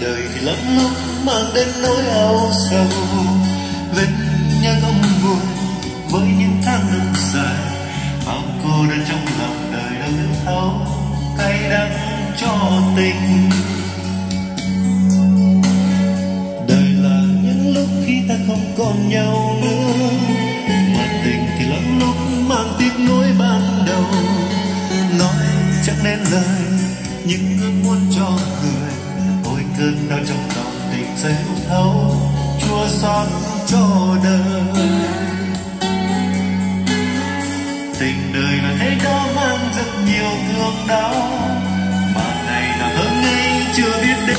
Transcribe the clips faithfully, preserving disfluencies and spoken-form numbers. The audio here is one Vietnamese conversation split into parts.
Đời thì lắm lúc mang đến nỗi âu sầu, vết nhang âm buồn với những tháng năm dài. Bao cô đơn trong lòng đời đâu biết thấu cay đắng cho tình. Đời là những lúc khi ta không còn nhau nữa, mà tình thì lắm lúc mang tiếc nuối ban đầu. Nói chẳng nên lời nhưng ước muốn cho người, ôi cơn đau trong lòng tình rêu thấu chua xót cho đời. Tình đời là thế đó mang rất nhiều thương đau, mà ngày nào thơ ngây chưa biết đến.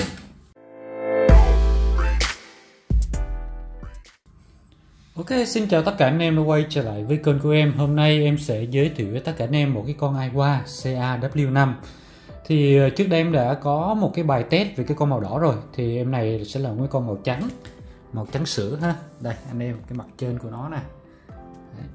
Ok, xin chào tất cả anh em đã quay trở lại với kênh của em. Hôm nay em sẽ giới thiệu với tất cả anh em một cái con i qua C A W năm. Thì trước đây em đã có một cái bài test về cái con màu đỏ rồi. Thì em này sẽ là một cái con màu trắng, màu trắng sữa ha. Đây anh em, cái mặt trên của nó nè. Đấy.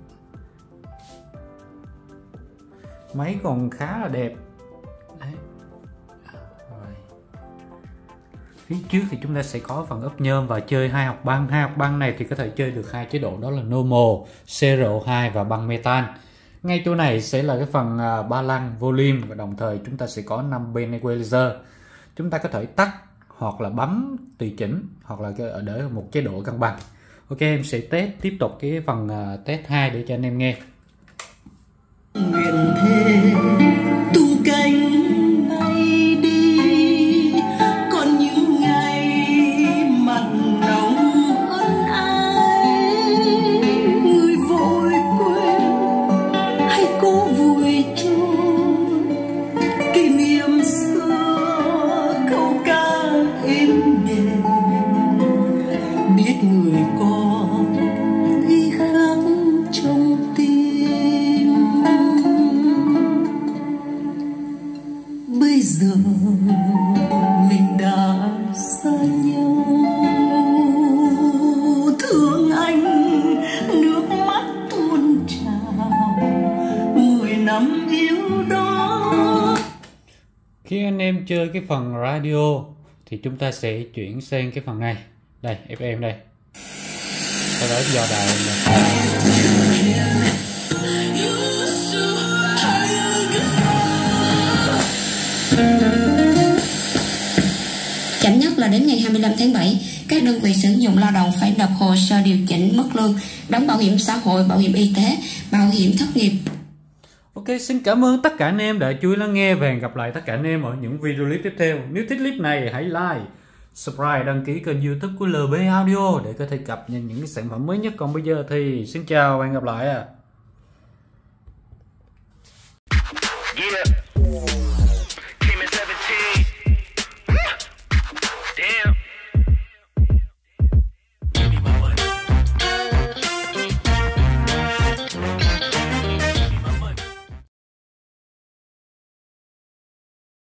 Máy còn khá là đẹp. Đấy. Rồi. Phía trước thì chúng ta sẽ có phần ốp nhôm và chơi hai học băng. Hai học băng này thì có thể chơi được hai chế độ, đó là normal, C R O hai và băng metan. Ngay chỗ này sẽ là cái phần ba lăng volume, và đồng thời chúng ta sẽ có năm bên equalizer. Chúng ta có thể tắt hoặc là bấm tùy chỉnh, hoặc là ở để một chế độ cân bằng. Ok, em sẽ test tiếp tục cái phần test hai để cho anh em nghe. Nguyện thề tu cánh bay đi, còn những ngày mặn nồng ân ái, người vội quên hay cố vùi chôn kỷ niệm xưa, câu ca êm đềm biết người có ghi khắc trong tim. Bây giờ mình đã xa nhau, thương anh nước mắt tuôn trào, mười năm yêu đó. Khi anh em chơi cái phần radio thì chúng ta sẽ chuyển sang cái phần này. Đây, ép em đây. Sau đó dò đài này. Chậm nhất là đến ngày hai mươi lăm tháng bảy, các đơn vị sử dụng lao động phải nộp hồ sơ điều chỉnh mức lương, đóng bảo hiểm xã hội, bảo hiểm y tế, bảo hiểm thất nghiệp. Ok, xin cảm ơn tất cả anh em đã chú ý lắng nghe, và hẹn gặp lại tất cả anh em ở những video clip tiếp theo. Nếu thích clip này hãy like, subscribe, đăng ký kênh YouTube của L B Audio để có thể cập nhật những cái sản phẩm mới nhất. Còn bây giờ thì xin chào và hẹn gặp lại. À. Yeah.